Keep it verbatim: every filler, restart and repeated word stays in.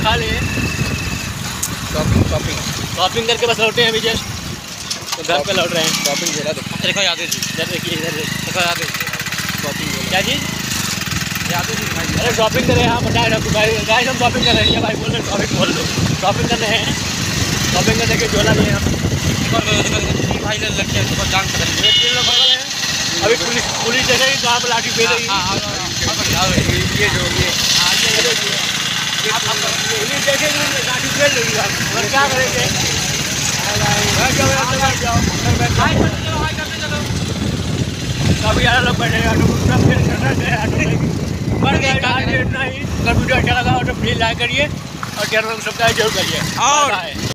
खा ले। Shopping shopping shopping करके बस लौटे हैं अभी जस्ट, तो घर पे लौट रहे हैं। शॉपिंग जरा देखो देखो याद है जी, इधर देखिए इधर देखो याद है। शॉपिंग क्या चीज़? याद है भाई। अरे शॉपिंग कर रहे हैं, हाँ बताए आपको भाई। गाइस हम शॉपिंग कर रहे हैं भाई, बोल रहे शॉपिंग बोल दो। शॉपिंग कर रहे हैं, शॉपिंग करने के झोला लिए हम भाई ने लग गया तो जान पकड़ तीन लोग पकड़ रहे हैं। अभी पुलिस पुलिस देखेगी कहाँ पर लाठी फेंक रही है। ये जो ये पुलिस देखेगी लाठी फेंक रही है, और क्या करेंगे? कभी यार लोग बैठे ऑटो बढ़ गए। इतना ही अगर वीडियो अच्छा लगा तो प्लीज़ लाइक करिए और चैनल को सब्सक्राइब जरूर करिए। और